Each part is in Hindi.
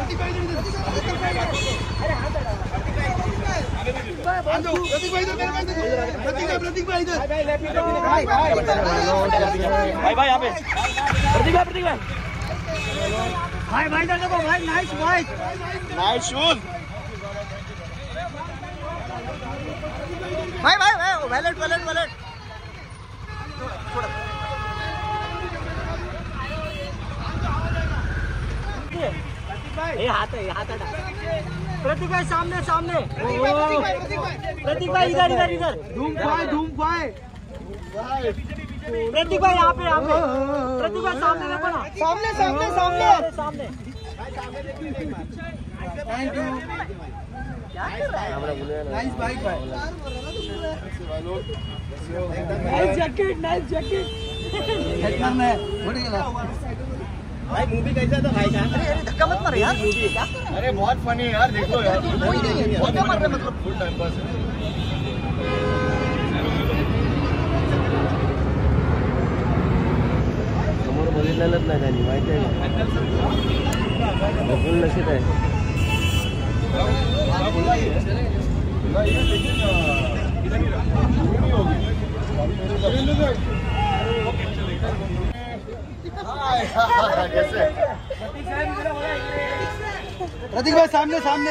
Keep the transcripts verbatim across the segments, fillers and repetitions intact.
प्रतीक भाई इधर प्रतीक भाई इधर प्रतीक भाई प्रतीक भाई इधर भाई भाई यहाँ पे प्रतीक भाई प्रतीक भाई भाई भाई इधर देखो भाई नाइस भाई नाइस शूट भाई भाई भाई वैलेट वैलेट वैलेट ये हाथ है ये हाथ है प्रतीक भाई सामने सामने प्रतीक भाई इधर इधर इधर धूम भाई धूम भाई प्रतीक भाई यहाँ पे यहाँ पे प्रतीक भाई सामने देखो ना सामने सामने सामने सामने थैंक यू नाइस बाइक भाई नाइस जैकेट नाइस जैकेट भाई मूवी कैसा था भाई का? अरे धक्का मत मारो यार मूवी क्या अरे बहुत फनी है यार देख लो यार कोई नहीं है धक्का मार रहे मतलब फुल टाइम पास है समोर बघितलेलंच नाही त्यांनी माहिती आहे फुल नशीब आहे प्रतीक भाई सामने सामने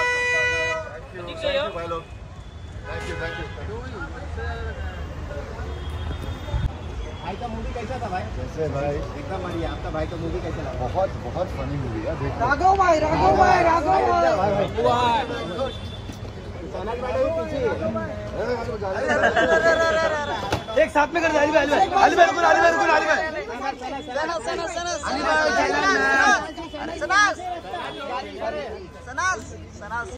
भाई का मूवी कैसा था भाई? कैसे भाई? एकदम बढ़िया। आपका भाई का मूवी कैसा लगा? बहुत बहुत फनी मूवी है। राघव भाई राघव भाई राघव भाई एक साथ में कर अली भाई अली भाई अली भाई रुको अली भाई रुको अली भाई सनास सनास सनास सनास